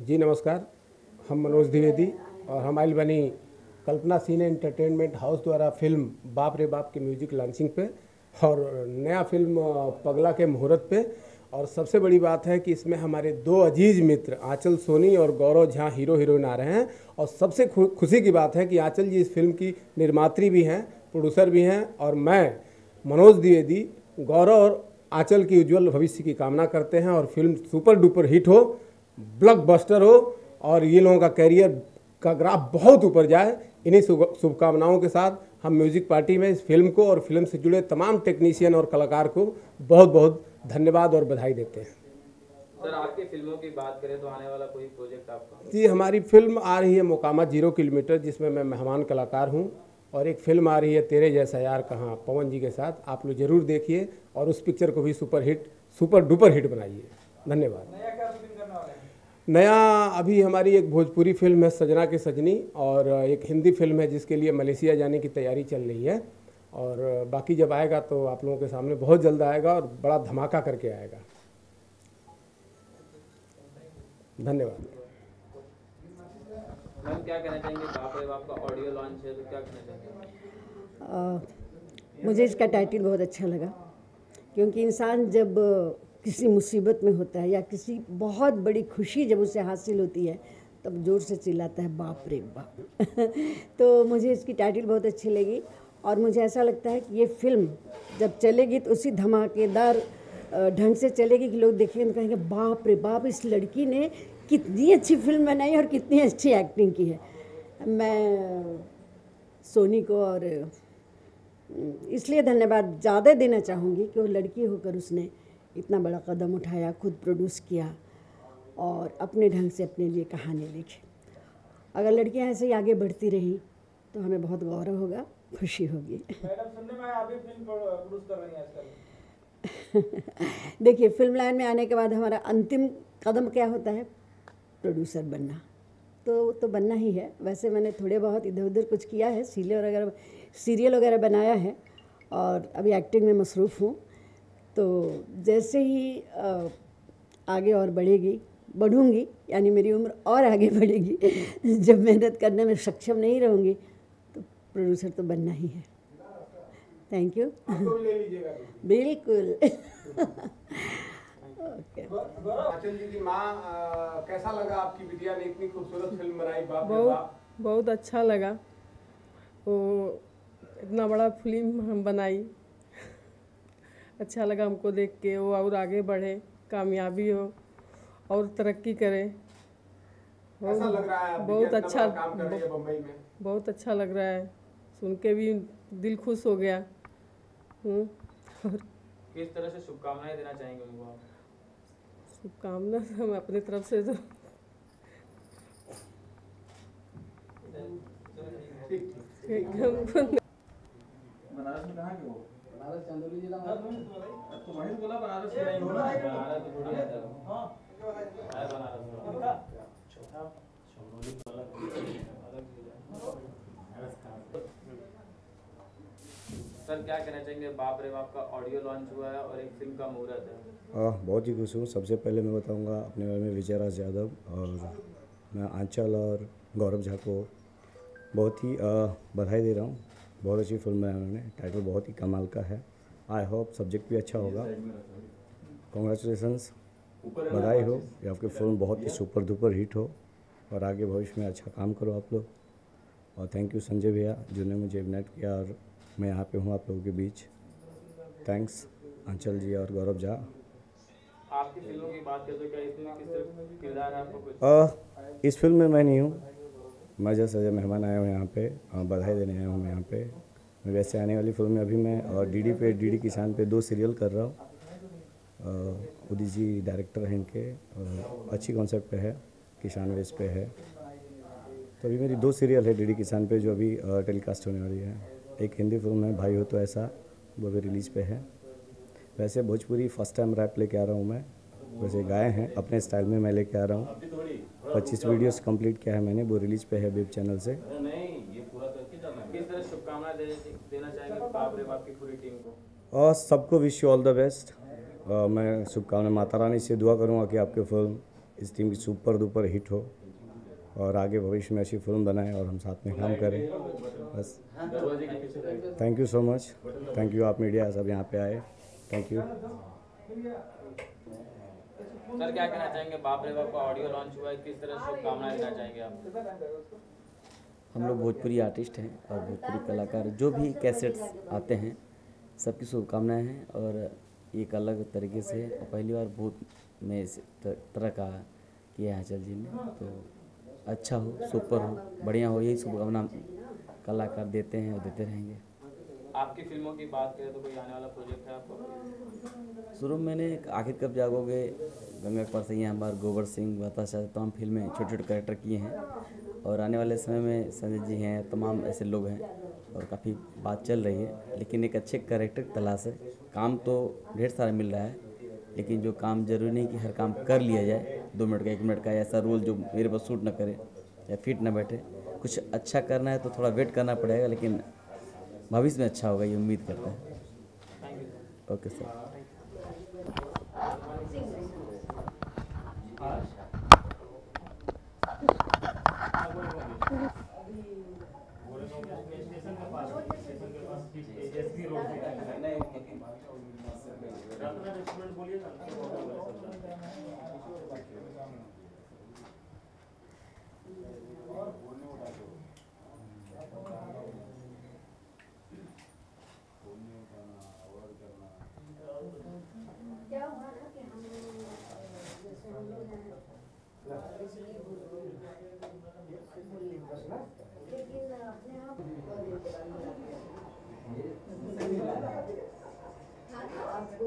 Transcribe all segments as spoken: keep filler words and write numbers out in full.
जी नमस्कार, हम मनोज द्विवेदी और हम आइल बनी कल्पना सिने एंटरटेनमेंट हाउस द्वारा फिल्म बाप रे बाप के म्यूजिक लॉन्चिंग पे और नया फिल्म पगला के मुहूर्त पे। और सबसे बड़ी बात है कि इसमें हमारे दो अजीज मित्र आंचल सोनी और गौरव झा हीरो हीरोइन आ रहे हैं। और सबसे खुशी की बात है कि आंचल जी इस फिल्म की निर्मात्री भी हैं, प्रोड्यूसर भी हैं। और मैं मनोज द्विवेदी गौरव और आंचल की उज्जवल भविष्य की कामना करते हैं और फिल्म सुपर डुपर हिट हो, ब्लॉकबस्टर हो और ये लोगों का कैरियर का ग्राफ बहुत ऊपर जाए। इन्हीं शुभकामनाओं के साथ हम म्यूजिक पार्टी में इस फिल्म को और फिल्म से जुड़े तमाम टेक्नीशियन और कलाकार को बहुत बहुत धन्यवाद और बधाई देते हैं। सर, आपकी फिल्मों की बात करें तो आने वाला कोई प्रोजेक्ट आपका? जी, हमारी फिल्म आ रही है मोकामा जीरो किलोमीटर, जिसमें मैं मेहमान कलाकार हूँ। और एक फिल्म आ रही है तेरे जैसा यार कहाँ, पवन जी के साथ। आप लोग जरूर देखिए और उस पिक्चर को भी super hit super duper hit बनाइए। धन्यवाद। नया क्या शूटिंग करने वाले हैं? नया अभी हमारी एक भोजपुरी फिल्म है सजना के सजनी, और एक हिंदी फिल्म है जिसके लिए मलेशिया जाने की तैयारी चल रही है। और बाकी जब आएगा तो आप लोगों के सामने बहुत जल्द आएगा और बड़ा धमाका करके आएगा। धन्यवाद। मैम, क्या कहना चाहेंगे? बाप रे बाप का ऑडियो लॉन्च है तो क्या कहना चाहेंगे? आ, मुझे इसका टाइटल बहुत अच्छा लगा, क्योंकि इंसान जब किसी मुसीबत में होता है या किसी बहुत बड़ी खुशी जब उसे हासिल होती है तब जोर से चिल्लाता है बाप रे बाप। तो मुझे इसकी टाइटल बहुत अच्छी लगी और मुझे ऐसा लगता है कि ये फिल्म जब चलेगी तो उसी धमाकेदार ढंग से चलेगी कि लोग देखेंगे तो कहेंगे बाप रे बाप, इस लड़की ने कितनी अच्छी फिल्म बनाई और कितनी अच्छी एक्टिंग की है। मैं सोनी को और इसलिए धन्यवाद ज़्यादा देना चाहूँगी कि वो लड़की होकर उसने इतना बड़ा कदम उठाया, खुद प्रोड्यूस किया और अपने ढंग से अपने लिए कहानी लिखी। अगर लड़कियां ऐसे ही आगे बढ़ती रही तो हमें बहुत गौरव होगा, खुशी होगी। मैडम, सुनने में आप भी फिल्म प्रोड्यूस कर रही हैं आजकल? देखिए, फिल्म लाइन में आने के बाद हमारा अंतिम कदम क्या होता है? प्रोड्यूसर बनना। तो तो बनना ही है। वैसे मैंने थोड़े बहुत इधर उधर कुछ किया है, सीरियल वगैरह सीरियल वगैरह बनाया है और अभी एक्टिंग में मसरूफ़ हूँ। तो जैसे ही आगे और बढ़ेगी बढ़ूँगी, यानी मेरी उम्र और आगे बढ़ेगी, जब मेहनत करने में सक्षम नहीं रहूँगी तो प्रोड्यूसर तो बनना ही है। Thank you. बिल्कुल। ओके। आंचल जी की माँ, कैसा लगा आपकी बिटिया ने इतनी खूबसूरत फिल्म बनाई बाप रे बहुत बाप? बहुत अच्छा लगा। वो इतना बड़ा फिल्म हम बनाई, अच्छा लगा हमको देख के। वो और आगे बढ़े, कामयाबी हो और तरक्की करे। ऐसा लग रहा है बहुत अच्छा काम कर रही है बम्बई में। बहुत अच्छा लग रहा है, सुन के भी दिल खुश हो गया। हूँ। किस तरह से शुभकामनाएं देना चाहेंगे उनको आप? शुभकामना हम अपने तरफ से तो एकदम। बनारस में कहाँ के हो? बनारस चंदौली जिला में। तो वहीं बोला बनारस में नहीं हो रहा है। बनारस तो थोड़ी आता है। हाँ, है बनारस। सर, क्या कहना चाहेंगे? बाप रे बाप का ऑडियो लॉन्च हुआ है और एक फिल्म का मुहूर्त है। आ, बहुत ही खुश हूँ। सबसे पहले मैं बताऊंगा अपने बारे में विजय राज यादव, और मैं आंचल और गौरव झा को बहुत ही आ, बधाई दे रहा हूँ। बहुत अच्छी फिल्म बनाई उन्होंने, टाइटल बहुत ही कमाल का है। आई होप सब्जेक्ट भी अच्छा होगा। कॉन्ग्रेचुलेसन्स, बधाई हो कि आपकी फिल्म बहुत ही सुपर डुपर हिट हो और आगे भविष्य में अच्छा काम करो आप लोग। और थैंक यू संजय भैया जिन्होंने मुझे इन्वाइट किया और मैं यहाँ पे हूँ आप लोगों के बीच। थैंक्स आंचल जी और गौरव झा। आपकी फिल्मों की बात करें तो क्या इसमें किस तरह किरदार है आपको कुछ? आ, इस फिल्म में मैं नहीं हूँ, मैं जैसे एज मेहमान आया हूँ यहाँ पे, बधाई देने आया हूँ मैं यहाँ पे। मैं वैसे आने वाली फिल्म में अभी मैं और डीडी पे डीडी किसान पे दो सीरियल कर रहा हूँ। उदित जी डायरेक्टर हैं इनके, और अच्छी कॉन्सेप्ट पे है, किसान वेस पे है। तो अभी मेरी दो सीरियल है डीडी किसान पे जो अभी टेलीकास्ट होने वाली है। एक हिंदी फिल्म है भाई हो तो ऐसा, वो भी रिलीज़ पे है। वैसे भोजपुरी फर्स्ट टाइम रैप लेके आ रहा हूँ मैं, वैसे गाए हैं अपने स्टाइल में मैं लेके आ रहा हूँ। पच्चीस वीडियोस कंप्लीट किया है मैंने, वो रिलीज़ पे है वेब चैनल से। किस तरह शुभकामनाएं देना चाहेंगे बाप रे बाप की पूरी टीम को? और सबको wish you all the best. मैं शुभकामनाएं माता रानी से दुआ करूँगा कि आपकी फिल्म इस टीम की सुपर डुपर हिट हो और आगे भविष्य में अच्छी फिल्म बनाएं और हम साथ में काम करें बस। Thank you so much, thank you आप मीडिया सब यहाँ पे आए, थैंक यू। सर क्या कहना चाहेंगे, बाप रे बाप का ऑडियो लॉन्च हुआ है, किस तरह शुभकामनाएं देना चाहेंगे आप? हम लोग भोजपुरी आर्टिस्ट हैं और भोजपुरी कलाकार जो भी कैसेट्स आते हैं सबकी शुभकामनाएं हैं और एक अलग तरीके से और पहली बार बहुत में इस तरह का किया है आंचल जी ने, तो अच्छा हो, सुपर हो, बढ़िया हो, यही शुभकामना कलाकार देते हैं और देते रहेंगे। आपकी फिल्मों की बात करें तो कोई आने वाला प्रोजेक्ट है आपको? शुरू में मैंने आखिर कब जागोगे, गंगा के पार सैया हमार, गोबर सिंह, बताशा, तमाम फिल्में छोटे छोटे कैरेक्टर किए हैं और आने वाले समय में संजय जी हैं, तमाम ऐसे लोग हैं और काफ़ी बात चल रही है, लेकिन एक अच्छे कैरेक्टर की तलाश है। काम तो ढेर सारा मिल रहा है लेकिन जो काम जरूरी नहीं कि हर काम कर लिया जाए, दो मिनट का एक मिनट का ऐसा रोल जो मेरे पास सूट ना करे या फिट ना बैठे, कुछ अच्छा करना है तो थोड़ा वेट करना पड़ेगा, लेकिन भविष्य में अच्छा होगा ये उम्मीद करते हैं। Okay sir. क्या हुआ था कि हम जैसे हम लोग हैं लेकिन अपने आप आपको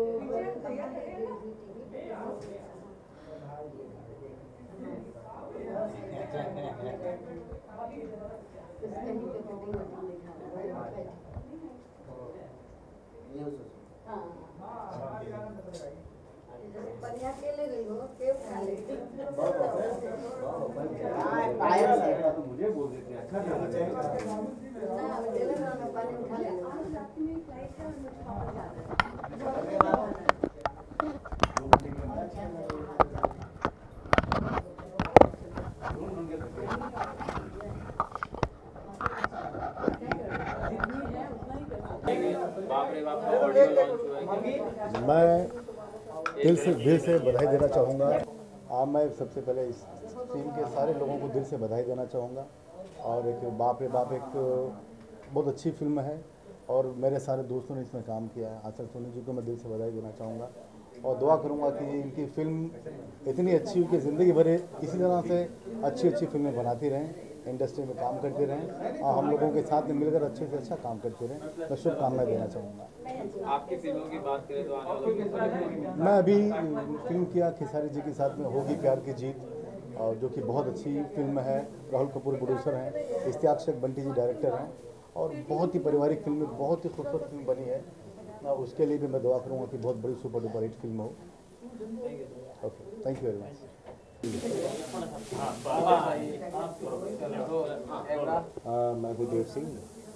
बढ़िया केले गई हो के खा ले मुझे बोल देते हैं अच्छा खाना चाहिए ना केले ना पानी खा ले आज रात में फ्लाइट है मुझे वापस जाना है। बाप रे बाप का ऑडियो लॉन्च हुआ है, मैं दिल से दिल से बधाई देना चाहूँगा। आज मैं सबसे पहले इस टीम के सारे लोगों को दिल से बधाई देना चाहूँगा और एक बाप रे बाप एक बहुत अच्छी फिल्म है और मेरे सारे दोस्तों ने इसमें काम किया है। आंचल सोनी जी को मैं दिल से बधाई देना चाहूँगा और दुआ करूँगा कि इनकी फिल्म इतनी अच्छी हो कि ज़िंदगी भर इसी तरह से अच्छी अच्छी फिल्में बनाती रहें, इंडस्ट्री में काम करते रहें और हम लोगों के साथ में मिलकर अच्छे से अच्छा काम करते रहें। मैं शुभकामनाएं देना चाहूँगा। आपकी फिल्मों की बात करें तो आने वाला मैं अभी फिल्म किया खेसारी जी के साथ में होगी प्यार की जीत और जो कि बहुत अच्छी फिल्म है। राहुल कपूर प्रोड्यूसर हैं, इश्तियाक शेख बंटी जी डायरेक्टर हैं और बहुत ही पारिवारिक फिल्म, बहुत ही खूबसूरत फिल्म बनी है। उसके लिए भी मैं दुआ करूँगा कि बहुत बड़ी सुपर डुपर हिट फिल्म हो। Okay, thank you very much. मैं गुरदेव सिंह,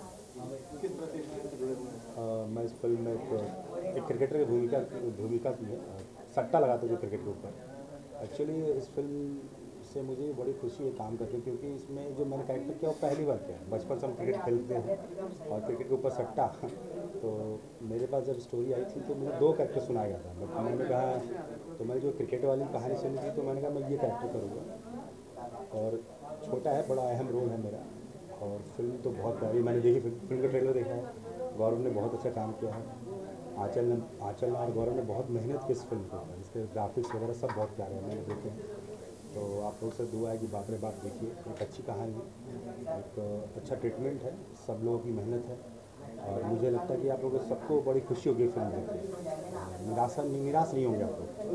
मैं इस फिल्म में एक, एक क्रिकेटर की भूमिका भूमिका की है, सट्टा लगाते हुए क्रिकेट के ऊपर। एक्चुअली इस फिल्म से मुझे बड़ी खुशी है काम करके, क्योंकि इसमें जो मैंने कैरेक्टर किया वो पहली बार किया है। बचपन से हम क्रिकेट खेलते हैं और क्रिकेट के ऊपर सट्टा, तो मेरे पास जब स्टोरी आई थी तो मुझे दो कैरेक्टर सुनाया गया था, बट मैंने कहा तो मैंने जो क्रिकेट वाली कहानी सुनी थी तो मैंने कहा मैं ये कैरेक्टर करूँगा और छोटा है, बड़ा अहम रोल है मेरा। और फिल्म तो बहुत प्यारी, मैंने देखी, फिल्म का ट्रेलर देखा है, गौरव ने बहुत अच्छा काम किया है। आंचल ने आंचल और गौरव ने बहुत मेहनत की इस फिल्म के ऊपर, इसके ग्राफिक्स वगैरह सब बहुत प्यारे हैं, मैंने देखे हैं। तो आप लोग से दुआ है कि बाप रे बाप देखिए, एक अच्छी कहानी है, एक अच्छा ट्रीटमेंट है, सब लोगों की मेहनत है और मुझे लगता है कि आप लोगों को सबको बड़ी खुशी होगी फिल्म देख के, निराशा निराश नहीं होंगे आप लोग।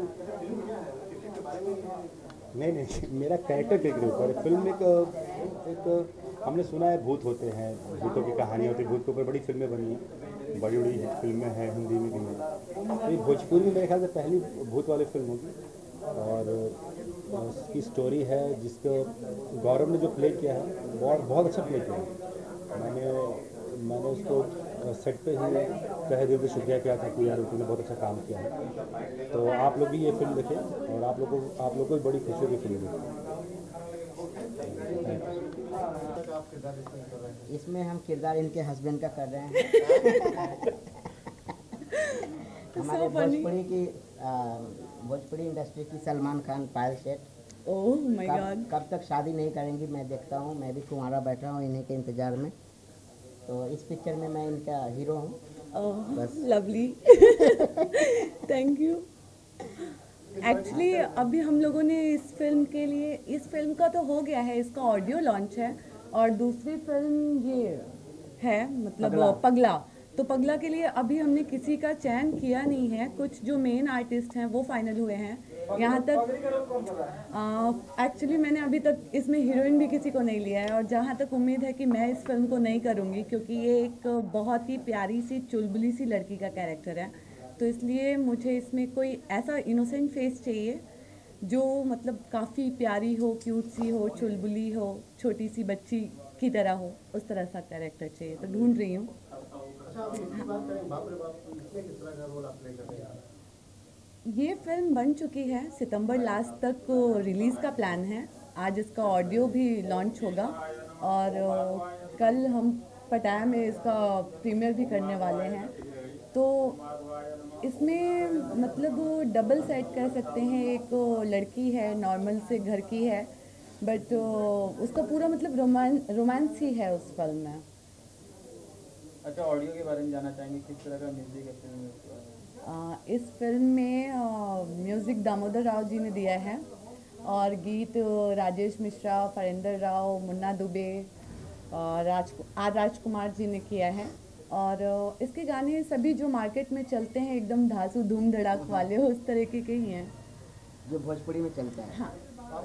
नहीं नहीं मेरा कैरेक्टर के ऊपर फिल्म एक एक हमने सुना है भूत होते हैं, भूतों की कहानी होती है, भूत के ऊपर बड़ी फिल्में बनी हैं, बड़ी बड़ी हिट फिल्में हैं, हिंदी में भी हैं। तो ये भोजपुरी में मेरे ख्याल से पहली भूत वाली फिल्म होगी और उसकी स्टोरी है जिसको गौरव ने जो प्ले किया है बहुत बहुत अच्छा प्ले किया है। मैंने मैंने उसको सेट पे ही तहे दिल से शुक्रिया किया था कि यार उन्होंने बहुत अच्छा काम किया है। तो आप लोग भी ये फिल्म देखें और आप लोगों को आप लोगों को भी बड़ी खुशी होगी फिल्म देखें। इसमें हम किरदार इनके हस्बैंड का कर रहे हैं। हमारे भोजपुरी की आ, भोजपुरी इंडस्ट्री की सलमान खान, पायल सेठ ओह माय कब, गॉड, कब तक शादी नहीं करेंगी मैं देखता हूँ। मैं भी कुंवारा बैठा हूँ इन्हीं के इंतज़ार में। तो इस पिक्चर में मैं इनका हीरो हूँ। Oh lovely, thank you. Actually अभी हम लोगों ने इस फिल्म के लिए, इस फिल्म का तो हो गया है, इसका ऑडियो लॉन्च है और दूसरी फिल्म ये है मतलब पगला। पगला। तो पगला के लिए अभी हमने किसी का चयन किया नहीं है, कुछ जो मेन आर्टिस्ट हैं वो फाइनल हुए हैं। यहाँ तक एक्चुअली मैंने अभी तक इसमें हीरोइन भी किसी को नहीं लिया है और जहाँ तक उम्मीद है कि मैं इस फिल्म को नहीं करूँगी क्योंकि ये एक बहुत ही प्यारी सी चुलबुली सी लड़की का कैरेक्टर है। तो इसलिए मुझे इसमें कोई ऐसा इनोसेंट फेस चाहिए जो मतलब काफ़ी प्यारी हो, क्यूट सी हो, चुलबुली हो, छोटी सी बच्ची की तरह हो, उस तरह सा कैरेक्टर चाहिए। तो ढूंढ रही हूँ। ये फिल्म बन चुकी है, सितंबर लास्ट तक रिलीज़ का प्लान है। आज इसका ऑडियो भी लॉन्च होगा और कल हम पटाया में इसका प्रीमियर भी करने वाले हैं। तो इसमें मतलब डबल सेट कह सकते हैं, एक लड़की है नॉर्मल से घर की है बट उसका पूरा मतलब रोमांस रोमांस ही है उस फिल्म में। अच्छा, ऑडियो के बारे में जानना चाहेंगे, किस तरह का म्यूजिक है फिल्म में? आ, इस फिल्म में म्यूज़िक दामोदर राव जी ने दिया है और गीत राजेश मिश्रा, फरिंदर राव, मुन्ना दुबे, राज आर राजकुमार जी ने किया है। और इसके गाने सभी जो मार्केट में चलते हैं एकदम धांसू धूम धड़ाक वाले उस तरीके के ही हैं जो भोजपुरी में चलता है। हाँ,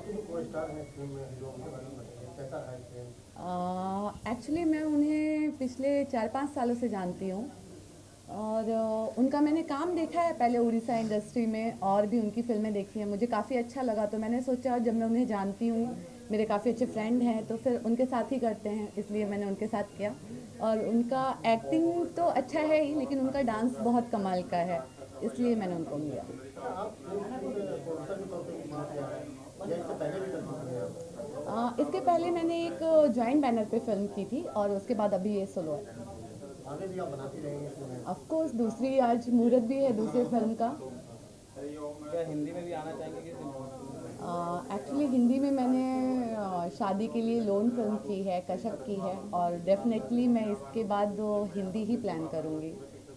एक्चुअली मैं उन्हें पिछले चार पाँच सालों से जानती हूँ और uh, उनका मैंने काम देखा है पहले उड़ीसा इंडस्ट्री में और भी उनकी फिल्में देखी हैं। मुझे काफ़ी अच्छा लगा तो मैंने सोचा जब मैं उन्हें जानती हूँ, मेरे काफ़ी अच्छे फ्रेंड हैं, तो फिर उनके साथ ही करते हैं, इसलिए मैंने उनके साथ किया। और उनका एक्टिंग तो अच्छा है ही लेकिन उनका डांस बहुत कमाल का है, इसलिए मैंने उनको लिया। आ, इसके पहले मैंने एक जॉइंट बैनर पे फिल्म की थी और उसके बाद अभी ये सोलो है। ऑफ कोर्स दूसरी आज मुहूर्त भी है दूसरे फिल्म का। क्या हिंदी में भी आना चाहेंगे कि एक्चुअली uh, हिंदी में मैंने uh, शादी के लिए लोन फिल्म की है, कश्यप की है और डेफिनेटली मैं इसके बाद हिंदी ही प्लान करूँगी।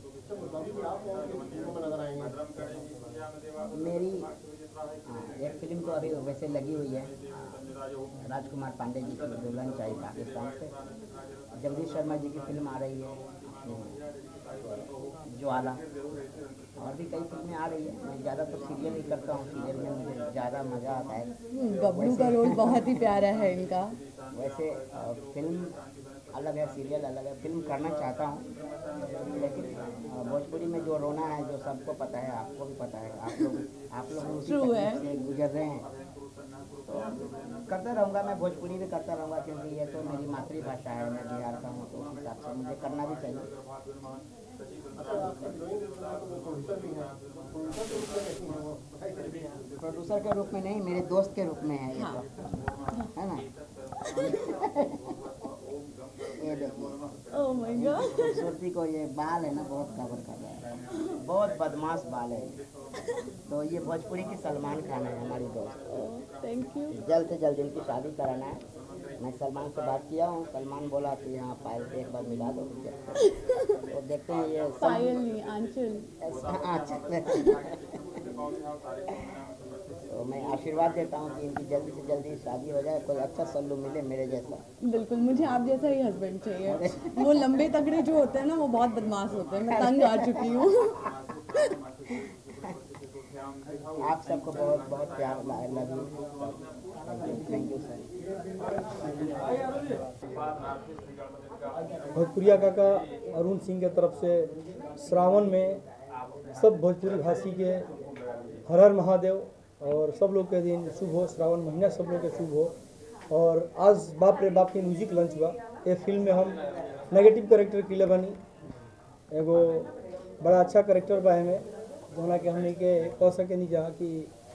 मेरी एक फिल्म तो अभी वैसे लगी हुई है, राजकुमार पांडे जी की दुल्हन चाहिए पाकिस्तान से। जगदीश शर्मा जी की फिल्म आ रही है ज्वाला, और भी कई फिल्में आ रही है। मैं ज़्यादा तो सीरियल ही करता हूँ, सीरियल में मुझे ज़्यादा मज़ा आता है। गब्बू का रोल बहुत ही प्यारा है इनका। वैसे फिल्म अलग है, सीरियल अलग है। फिल्म करना चाहता हूँ लेकिन भोजपुरी में जो रोना है, जो सबको पता है, आपको भी पता है, आप लोग आप लोग उसी तकलीफ से गुजर रहे हैं। तो करता रहूँगा, मैं भोजपुरी भी करता रहूँगा क्योंकि ये तो मेरी मातृभाषा है, मैं बिहार का हूँ, तो उस हिसाब से मुझे करना भी चाहिए। प्रोड्यूसर के रूप में नहीं, मेरे दोस्त के रूप में है ये तो, है ना। ये देखिए ओह माय गॉड, खूबसूरती को ये बाल है ना बहुत कवर कर रहा है, बहुत बदमाश बाल है। तो ये भोजपुरी की सलमान खान है हमारी दोस्त। Thank you. जल्द से जल्द इनकी शादी कराना है। मैं सलमान से बात किया हूँ, सलमान बोला कि यहाँ पायल से एक बार मिला दो मुझे। तो देखते हैं ये पायल नहीं, आंचल। तो मैं आशीर्वाद देता हूँ कि इनकी जल्दी से जल्दी शादी हो जाए, कोई अच्छा सल्लू मिले मेरे जैसा। बिल्कुल, मुझे आप जैसा ही हस्बैंड चाहिए। वो लंबे तगड़े जो होते हैं ना, वो बहुत बदमाश होते हैं, मैं तंग आ चुकी हूँ। आप सबको बहुत बहुत प्यार, love you, thank you sir. भोजपुरिया काका अरुण सिंह के तरफ से श्रावण में सब भोजपुरी भाषी के हर हर महादेव और सब लोग के दिन शुभ हो, श्रावण महीना सब लोग के शुभ हो। और आज बाप रे बाप की म्यूजिक लॉन्च हुआ। ये फिल्म में हम नेगेटिव कैरेक्टर के लिए बनी एगो बड़ा अच्छा करेक्टर बा में जोना कि हमने के कह सके नहीं जा कि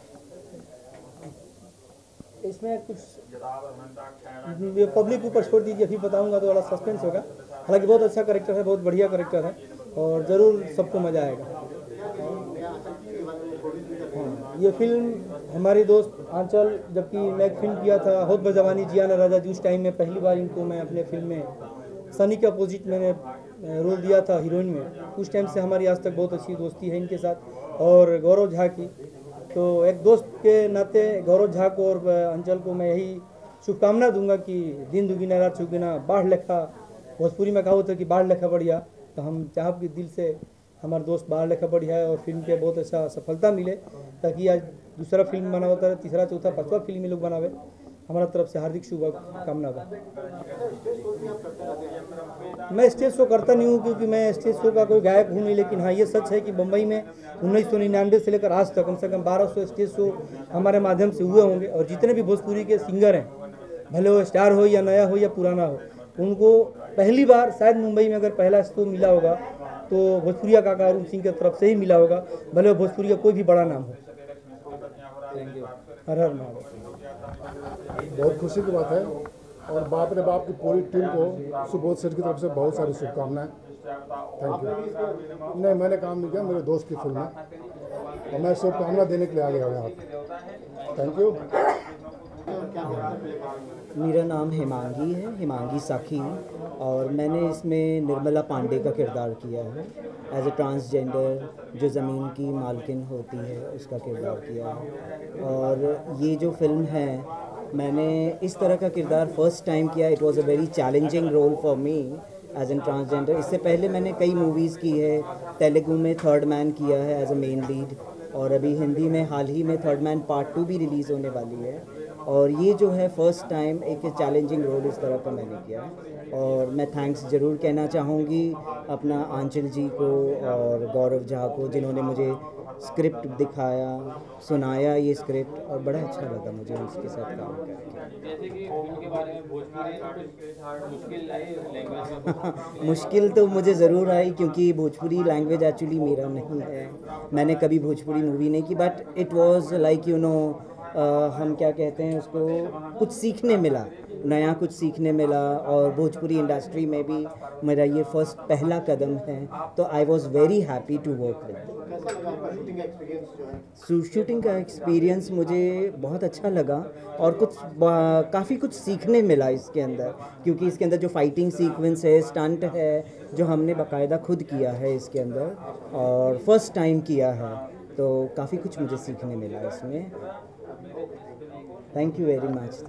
इसमें कुछ ये पब्लिक ऊपर छोड़ दीजिए, अभी बताऊंगा तो बड़ा सस्पेंस होगा। हालांकि बहुत अच्छा करेक्टर है, बहुत बढ़िया करेक्टर है और ज़रूर सबको मज़ा आएगा। हाँ, ये फिल्म हमारे दोस्त आंचल, जबकि मैं एक फिल्म किया था होत बजवानी जियाना राजा जी, उस टाइम में पहली बार इनको मैं अपने फिल्म में सनी के अपोजिट मैंने रोल दिया था हीरोइन में। उस टाइम से हमारी आज तक बहुत अच्छी दोस्ती है इनके साथ। और गौरव झा की, तो एक दोस्त के नाते गौरव झा को और अंचल को मैं यही शुभकामना दूंगा कि दिन दुगुना रात चौगुना, बाढ़ लेखा, भोजपुरी में कहा होता है कि बाढ़ लेखा बढ़िया, तो हम चाहब कि दिल से हमारे दोस्त बाढ़ लेखा बढ़िया है और फिल्म के बहुत अच्छा सफलता मिले, ताकि आज दूसरा फिल्म बना होता है, तीसरा चौथा पाँचवा फिल्म ये लोग बनावे। हमारा तरफ से हार्दिक शुभकामना बा। मैं स्टेज शो करता नहीं हूँ क्योंकि मैं स्टेज शो का कोई गायक हूँ नहीं, लेकिन हाँ ये सच है कि मुंबई में उन्नीस सौ निन्यानवे से लेकर आज तक कम से कम बारह सौ स्टेज शो हमारे माध्यम से हुए होंगे। और जितने भी भोजपुरी के सिंगर हैं, भले वो स्टार हो या नया हो या पुराना हो, उनको पहली बार शायद मुंबई में अगर पहला शो मिला होगा तो भोजपुरिया काका अरुण सिंह की तरफ से ही मिला होगा, भले वो भोजपुरी का कोई भी बड़ा नाम हो। हर हर महादेव। बहुत खुशी की बात है और बाप रे बाप की पूरी टीम को सुबोध सेठ की तरफ से बहुत सारी शुभकामनाएं। Thank you. नहीं, मैंने काम नहीं किया, मेरे दोस्त की फिल्म है और मैं शुभकामना देने के लिए आ गया हूँ यहाँ। Thank you. मेरा नाम हिमांगी है, हिमांगी साखी, और मैंने इसमें निर्मला पांडे का किरदार किया है। एज ए ट्रांसजेंडर जो ज़मीन की मालकिन होती है उसका किरदार किया है। और ये जो फिल्म है, मैंने इस तरह का किरदार फर्स्ट टाइम किया। It was a very challenging role for me as an transgender. इससे पहले मैंने कई मूवीज़ की है, तेलुगु में थर्ड मैन किया है एज अ मेन लीड, और अभी हिंदी में हाल ही में थर्ड मैन पार्ट टू भी रिलीज़ होने वाली है। और ये जो है फर्स्ट टाइम एक चैलेंजिंग रोल इस तरह का मैंने किया है। और मैं थैंक्स ज़रूर कहना चाहूँगी अपना आंचल जी को और गौरव झा को, जिन्होंने मुझे स्क्रिप्ट दिखाया, सुनाया ये स्क्रिप्ट, और बड़ा अच्छा लगा मुझे उसके साथ काम करके। जैसे कि फिल्म के बारे में भोजपुरी कुछ मुश्किल आई लैंग्वेज में? मुश्किल तो मुझे ज़रूर आई क्योंकि भोजपुरी लैंग्वेज एक्चुअली मेरा नहीं है, मैंने कभी भोजपुरी मूवी नहीं की। But it was like you know हम क्या कहते हैं उसको, कुछ सीखने मिला, नया कुछ सीखने मिला। और भोजपुरी इंडस्ट्री में भी मेरा ये फर्स्ट पहला कदम है, तो I was very happy to work with. Shooting का एक्सपीरियंस मुझे बहुत अच्छा लगा और कुछ काफ़ी कुछ सीखने मिला इसके अंदर, क्योंकि इसके अंदर जो फाइटिंग सीक्वेंस है, स्टंट है, जो हमने बाकायदा खुद किया है इसके अंदर और फर्स्ट टाइम किया है, तो काफ़ी कुछ मुझे सीखने मिला इसमें। Thank you very much.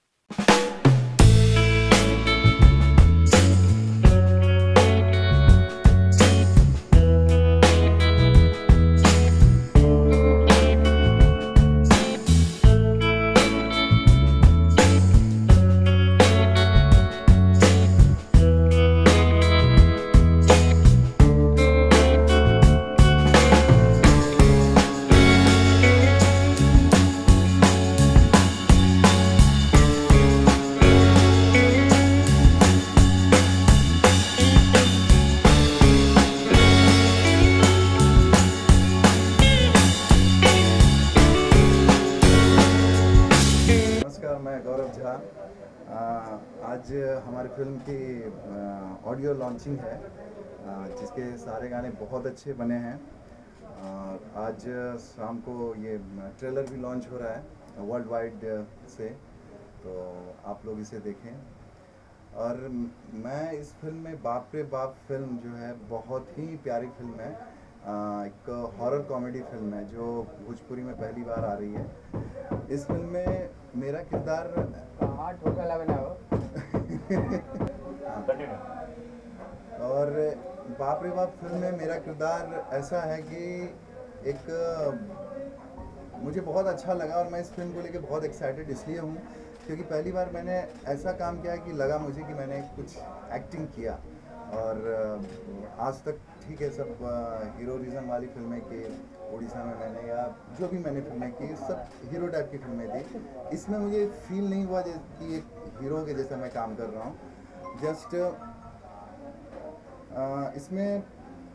आज हमारी फिल्म की ऑडियो लॉन्चिंग है, जिसके सारे गाने बहुत अच्छे बने हैं। आज शाम को ये ट्रेलर भी लॉन्च हो रहा है वर्ल्ड वाइड से, तो आप लोग इसे देखें। और मैं इस फिल्म में बाप रे बाप फिल्म जो है बहुत ही प्यारी फिल्म है, एक हॉरर कॉमेडी फिल्म है जो भोजपुरी में पहली बार आ रही है। इस फिल्म में मेरा किरदार और बाप रे बाप फिल्म में मेरा किरदार ऐसा है कि एक मुझे बहुत अच्छा लगा और मैं इस फिल्म को लेके बहुत एक्साइटेड इसलिए हूँ क्योंकि पहली बार मैंने ऐसा काम किया कि लगा मुझे कि मैंने कुछ एक्टिंग किया। और आज तक ठीक है सब हीरोइज्म वाली फिल्में की, उड़ीसा में मैंने या जो भी मैंने फिल्में की सब हीरो टाइप की फिल्में थी। इसमें मुझे फील नहीं हुआ कि एक हीरो के जैसा मैं काम कर रहा हूँ। जस्ट इसमें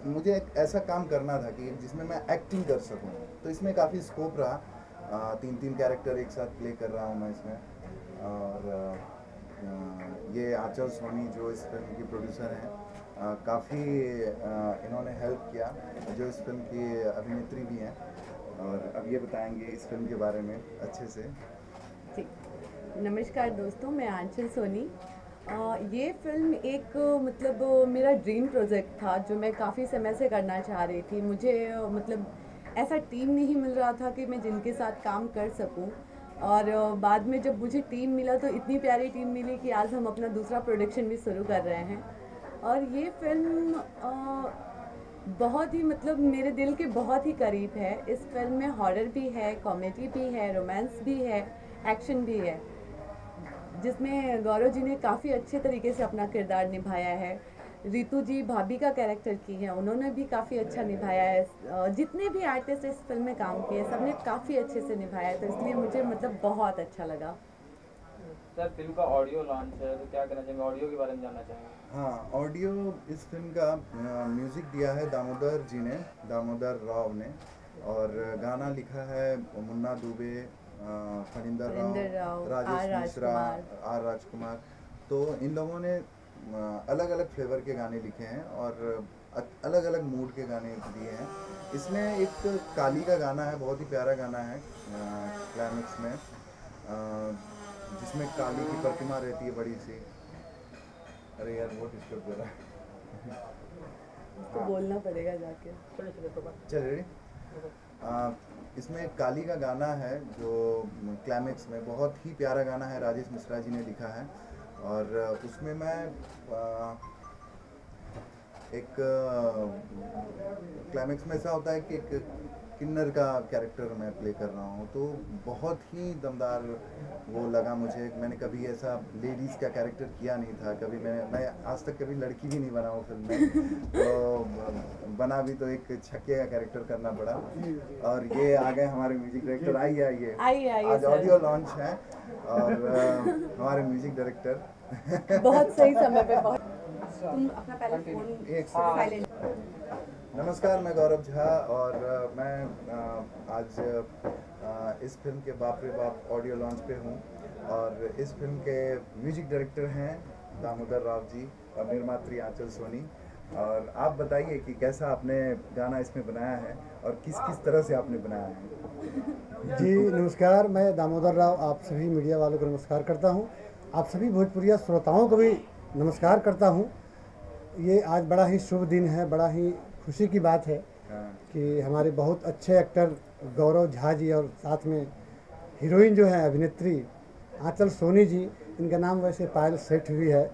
मुझे एक ऐसा काम करना था कि जिसमें मैं एक्टिंग कर सकूं, तो इसमें काफ़ी स्कोप रहा। आ, तीन तीन कैरेक्टर एक साथ प्ले कर रहा हूं मैं इसमें। और आ, ये आंचल सोनी जो इस फिल्म की प्रोड्यूसर हैं, काफ़ी इन्होंने हेल्प किया, जो इस फिल्म की अभिनेत्री भी हैं, और अब ये बताएंगे इस फिल्म के बारे में अच्छे से। जी, नमस्कार दोस्तों, मैं आंचल सोनी। आ, ये फिल्म एक मतलब मेरा ड्रीम प्रोजेक्ट था जो मैं काफ़ी समय से करना चाह रही थी। मुझे मतलब ऐसा टीम नहीं मिल रहा था कि मैं जिनके साथ काम कर सकूं, और बाद में जब मुझे टीम मिला तो इतनी प्यारी टीम मिली कि आज हम अपना दूसरा प्रोडक्शन भी शुरू कर रहे हैं। और ये फिल्म आ, बहुत ही मतलब मेरे दिल के बहुत ही करीब है। इस फिल्म में हॉरर भी है, कॉमेडी भी है, रोमांस भी है, एक्शन भी है, जिसमें गौरव जी ने काफ़ी अच्छे तरीके से अपना किरदार निभाया है। रितु जी भाभी का कैरेक्टर की हैं, उन्होंने भी काफ़ी अच्छा निभाया है। जितने भी आर्टिस्ट इस फिल्म में काम किए सबने काफ़ी अच्छे से निभाया है, तो इसलिए मुझे मतलब बहुत अच्छा लगा। सर, फिल्म का ऑडियो लॉन्च है तो क्या कहना चाहेंगे, ऑडियो के बारे में जानना चाहेंगे? हाँ, ऑडियो इस फिल्म का म्यूज़िक दिया है दामोदर जी ने, दामोदर राव ने, और गाना लिखा है मुन्ना दुबे, फणिंदर राव, राजेश मिश्रा, आर राजकुमार। तो इन लोगों ने अलग अलग फ्लेवर के गाने लिखे हैं और अलग अलग मूड के गाने दिए हैं। इसमें एक काली का गाना है, बहुत ही प्यारा गाना है क्लाइमेक्स में, जिसमें काली की प्रतिमा रहती है बड़ी सी। अरे यार बहुत डिस्टर्ब कर रहा है, उसको बोलना पड़ेगा जाके। चलिए, इसमें काली का गाना है जो क्लाइमेक्स में बहुत ही प्यारा गाना है, राजेश मिश्रा जी ने लिखा है। और उसमें मैं एक क्लाइमेक्स में ऐसा होता है कि एक किन्नर का कैरेक्टर मैं प्ले कर रहा हूँ, तो बहुत ही दमदार वो लगा मुझे। मैंने कभी ऐसा लेडीज़ का कैरेक्टर किया नहीं था, कभी मैं मैं आज तक कभी लड़की भी नहीं बना हूँ फिल्म में, तो बना भी तो एक छक्के का कैरेक्टर करना पड़ा। और ये आ गए हमारे म्यूजिक डायरेक्टर, आइए आइए आइए आज ऑडियो लॉन्च है, और हमारे म्यूजिक डायरेक्टर बहुत सही समय पे बहुत। तुम अपना पहले फोन एक साइलेंट। नमस्कार, मैं गौरव झा, और मैं आज इस फिल्म के बाप रे बाप ऑडियो लॉन्च पे हूँ, और इस फिल्म के म्यूजिक डायरेक्टर हैं दामोदर राव जी और निर्मात्री आंचल सोनी। और आप बताइए कि कैसा आपने गाना इसमें बनाया है और किस किस तरह से आपने बनाया है। जी नमस्कार, मैं दामोदर राव आप सभी मीडिया वालों को नमस्कार करता हूँ, आप सभी भोजपुरिया श्रोताओं को भी नमस्कार करता हूँ। ये आज बड़ा ही शुभ दिन है, बड़ा ही खुशी की बात है कि हमारे बहुत अच्छे एक्टर गौरव झा जी और साथ में हीरोइन जो है अभिनेत्री आंचल सोनी जी, इनका नाम वैसे पायल सेठ भी है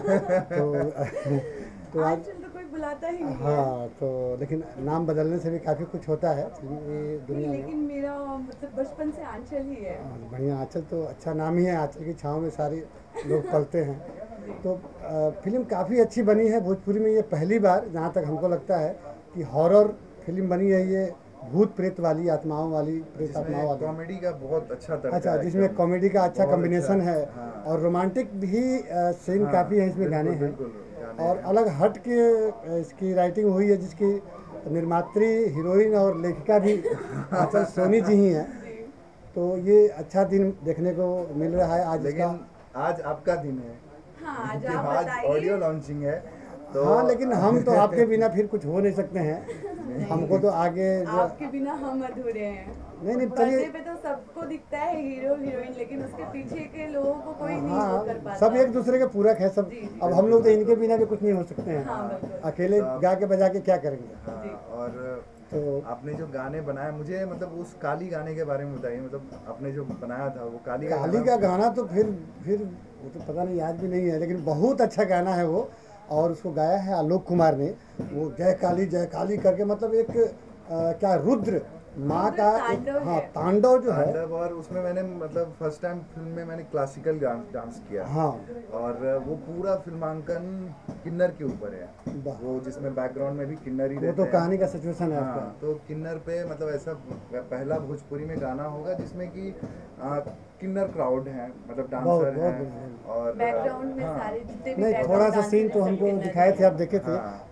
तो, तो आज तो कोई बुलाता ही नहीं हाँ है। तो लेकिन नाम बदलने से भी काफ़ी कुछ होता है ये दुनिया में। लेकिन मेरा मतलब बचपन से आंचल ही है। बढ़िया, आंचल तो अच्छा नाम ही है, आंचल की छाँव में सारे लोग पलते हैं। तो आ, फिल्म काफ़ी अच्छी बनी है। भोजपुरी में ये पहली बार जहाँ तक हमको लगता है कि हॉरर फिल्म बनी है, ये भूत प्रेत वाली, आत्माओं वाली, प्रेत आत्माओं वाली, कॉमेडी का बहुत अच्छा तरीका अच्छा जिसमें कॉमेडी का अच्छा कॉम्बिनेशन है, हाँ। और रोमांटिक भी सीन हाँ, काफ़ी है इसमें, गाने हैं और अलग हट के इसकी राइटिंग हुई है, जिसकी निर्मात्री हीरोइन और लेखिका भी आंचल सोनी जी ही हैं। तो ये अच्छा दिन देखने को मिल रहा है आज। लेकिन आज आपका दिन है, हाँ, आज आज ऑडियो लॉन्चिंग है, तो हाँ लेकिन हम तो आपके बिना फिर कुछ हो नहीं सकते हैं, हमको तो आगे जो आपके बिना हम अधूरे हैं। नहीं नहीं पर्दे चलिए, पे तो सबको दिखता है हीरो हीरोइन, लेकिन उसके पीछे के लोगों को कोई नहीं वो हाँ कर पाता। सब एक दूसरे के पूरक है सब। अब हम लोग तो इनके बिना भी कुछ नहीं हो सकते हैं, हाँ, अकेले गा के बजा के क्या करेंगे। हाँ, और तो आपने जो गाने बनाए, मुझे मतलब उस काली गाने के बारे में बताइए, मतलब आपने जो बनाया था वो काली का काली का गाना तो फिर फिर वो तो पता नहीं, याद भी नहीं है, लेकिन बहुत अच्छा गाना है वो, और उसको गाया है आलोक कुमार ने। वो जय काली जय काली करके, मतलब एक आ, क्या रुद्र माँ का एक हाँ तांडव जो है, और उसमें मैंने मतलब फर्स्ट टाइम फिल्म में मैंने क्लासिकल डांस किया, हाँ, और वो पूरा फिल्मांकन किन्नर के ऊपर है, वो जिसमें बैकग्राउंड में भी किन्नर ही वो रहते तो हैं। कहानी का सिचुएशन है हाँ, आपका। तो किन्नर पे मतलब ऐसा पहला भोजपुरी में गाना होगा जिसमें कि आ, किन्नर क्राउड है, मतलब डांसर हैं, और बैकग्राउंड में हाँ, सारे जितने भी नहीं थोड़ा सा सीन तो हमको दिखाए थे, आप देखे थे,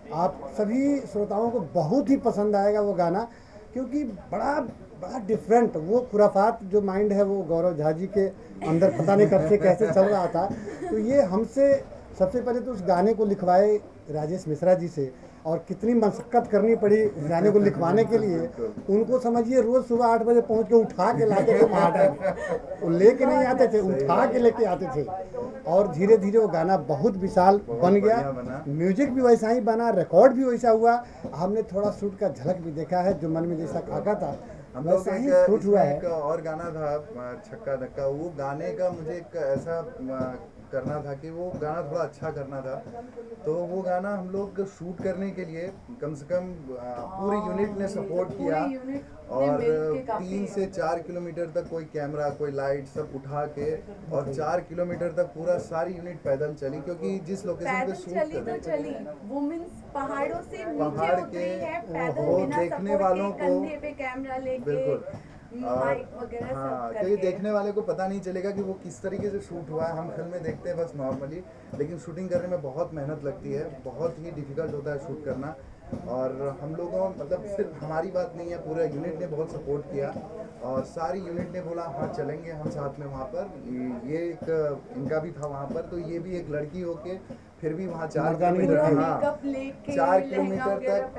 आप सभी श्रोताओं को बहुत ही पसंद आएगा वो गाना, क्योंकि बड़ा बड़ा डिफरेंट, वो खुराफात जो माइंड है वो गौरव झा जी के अंदर पता नहीं कब से कैसे चल रहा था। तो ये हमसे सबसे पहले तो उस गाने को लिखवाए राजेश मिश्रा जी से, और कितनी मशक्क़त करनी पड़ी उस गाने को लिखवाने के लिए। उनको समझिए रोज़ सुबह आठ बजे पहुंच के उठा के लाते थे वहाँ तक, वो लेके नहीं आते थे, उठा के लेके आते थे। और धीरे धीरे वो गाना बहुत विशाल बन गया, म्यूजिक भी वैसा ही बना, रिकॉर्ड भी वैसा हुआ। हमने थोड़ा शूट का झलक भी देखा है, जो मन में जैसा खाका था हम लोग वैसा ही एक, शूट हुआ है। एक और गाना था छक्का धक्का, वो गाने का मुझे एक ऐसा करना था कि वो गाना थोड़ा अच्छा करना था। तो वो गाना हम लोग शूट करने के लिए कम से कम पूरी यूनिट ने सपोर्ट किया, और तीन से चार किलोमीटर तक कोई कैमरा कोई लाइट सब उठा के, और चार किलोमीटर तक पूरा सारी यूनिट पैदल चली, क्योंकि जिस लोकेशन पे शूट चली तो चली वुमेन्स पहाड़ों से पहाड़ नीचे उतरी है पैदल, वो बिना देखने सपोर्ट वालों के, को कंधे पे कैमरा लेके, बिल्कुल माइक वगैरह सब हाँ, करके। क्योंकि देखने वाले को पता नहीं चलेगा कि वो किस तरीके से शूट हुआ है। हम फिल्म में देखते हैं बस नॉर्मली, लेकिन शूटिंग करने में बहुत मेहनत लगती है, बहुत ही डिफिकल्ट होता है शूट करना। और हम लोगों मतलब सिर्फ हमारी बात नहीं है, पूरा यूनिट ने बहुत सपोर्ट किया, और सारी यूनिट ने बोला हाँ चलेंगे हम साथ में वहाँ पर। ये एक इनका भी था वहाँ पर, तो ये भी एक लड़की होके फिर भी वहाँ चार किलोमीटर हाँ चार किलोमीटर तक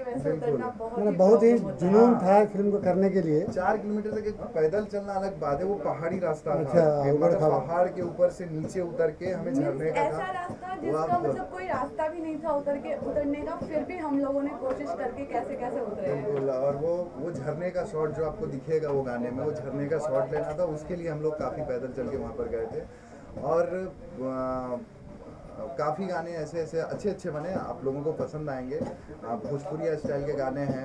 मैंने बहुत ही जुनून था फिल्म को करने के लिए। चार किलोमीटर तक एक पैदल चलना अलग बात है, वो पहाड़ी रास्ता था, अच्छा, मतलब पहाड़ के ऊपर से नीचे उतर के हमें झरने का ऐसा रास्ता जिसका मतलब कोई रास्ता भी नहीं था उतर के उतरने का, फिर भी हम लोगों ने कोशिश करके कैसे कैसे उतरे हैं। और वो वो झरने का शॉट जो आपको दिखेगा वो गाने में, वो झरने का शॉट लेना था, उसके लिए हम लोग काफ़ी पैदल चल के वहाँ पर गए थे। और काफ़ी गाने ऐसे ऐसे अच्छे अच्छे बने, आप लोगों को पसंद आएंगे। भोजपुरी स्टाइल के गाने हैं,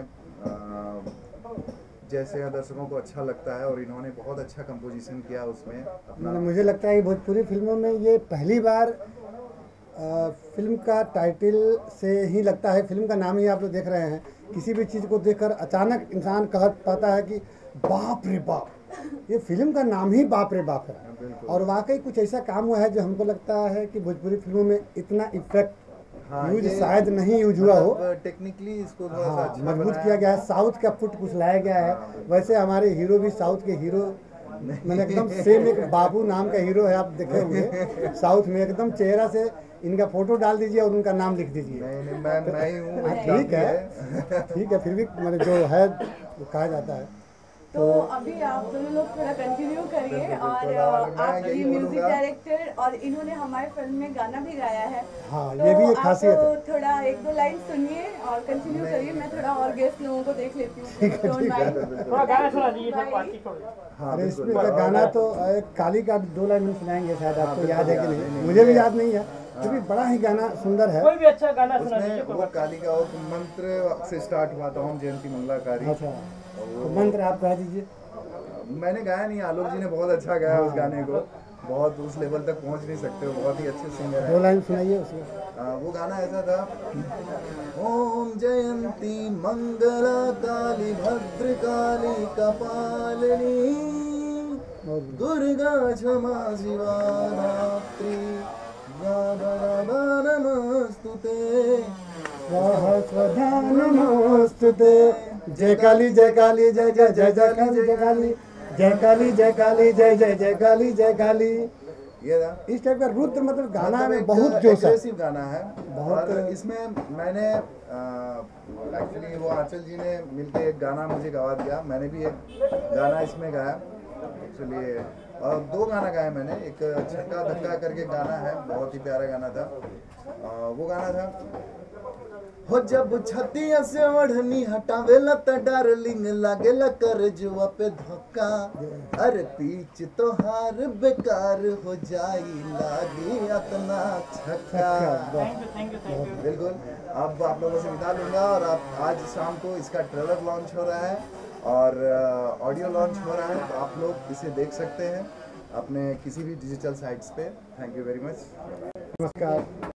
जैसे दर्शकों को अच्छा लगता है, और इन्होंने बहुत अच्छा कंपोजिशन किया उसमें अपना। मुझे लगता है कि भोजपुरी फिल्मों में ये पहली बार आ, फिल्म का टाइटल से ही लगता है, फिल्म का नाम ही आप लोग देख रहे हैं, किसी भी चीज़ को देखकर अचानक इंसान कह पाता है कि बाप रे बाप, ये फिल्म का नाम ही बाप रे बाप है। और वाकई कुछ ऐसा काम हुआ है जो हमको लगता है कि भोजपुरी फिल्मों में इतना इफेक्ट हाँ, यूज शायद नहीं यूज हुआ हो। टेक्निकली इसको थोड़ा सा हाँ, अच्छा मजबूत किया गया है, साउथ का फुट कुछ लाया गया है। वैसे हमारे हीरो भी साउथ के हीरो, मैंने एकदम सेम एक बाबू नाम का हीरो है, आप देखे होंगे साउथ में, एकदम चेहरा से इनका फोटो डाल दीजिए और उनका नाम लिख दीजिए। नहीं, नहीं, मैं मैं ही हूँ। ठीक है ठीक है, फिर भी मैंने जो है वो कहा जाता है। तो अभी आप दोनों लोग थोड़ा कंटिन्यू करिए, और आप ये म्यूजिक डायरेक्टर, और इन्होंने हमारे फिल्म में गाना भी गाया है। हाँ, तो ये भी एक खासियत है। आप थोड़ा एक दो लाइन सुनिए और कंटिन्यू करिए, मैं थोड़ा और गेस्ट लोगों को देख लेती हूँ। अरे इसमें का गाना तो एक काली का दो लाइन में सुनाएंगे, शायद आपको याद है कि नहीं, मुझे भी याद नहीं है, क्योंकि बड़ा ही गाना सुंदर है। कोई भी अच्छा गाना सुना दीजिए। वो काली का और मंत्र से स्टार्ट हुआ था, ओम जयंती मंगलाकारी। अच्छा, तो मंत्र आप कह दीजिए। मैंने गाया नहीं, आलोक जी ने बहुत अच्छा गाया उस गाने को, बहुत उस लेवल तक पहुंच नहीं सकते, वो बहुत ही अच्छे सिंगर हैं। दो लाइन सुनाइए उसमें। वो गाना ऐसा था, ओम जयंती मंगला काली भद्र काली कपालिनी दुर्गा क्षमा शिवा धात्री नमस्तुते स्वधा नमोस्तुते। जय काली जय काली जय जय जय जय काली जय काली जय काली जय काली जय जय जय काली जय काली। ये इस टाइप का रुद्र मतलब गाना में बहुत जोश है, गाना है बहुत। और इसमें मैंने एक्चुअली वो आंचल जी ने मिलके एक गाना मुझे गवा दिया, मैंने भी एक गाना इसमें गाया एक्चुअली, और दो गाना गाए मैंने। एक छक्का धक्का करके गाना है, बहुत ही प्यारा गाना था। आ, वो गाना था, हो जब छतिया से ओढ़नी हटावेला त डार्लिंग लागेला कर जुआ पे धक्का, अरे पीछ तो हार बेकार हो जाई लागी अपना छक्का। बिल्कुल, अब आप लोगों से विदा लूंगा, और आप आज शाम को इसका ट्रेलर लॉन्च हो रहा है और ऑडियो लॉन्च हो रहा है, तो आप लोग इसे देख सकते हैं अपने किसी भी डिजिटल साइट्स पे। Thank you very much. नमस्कार।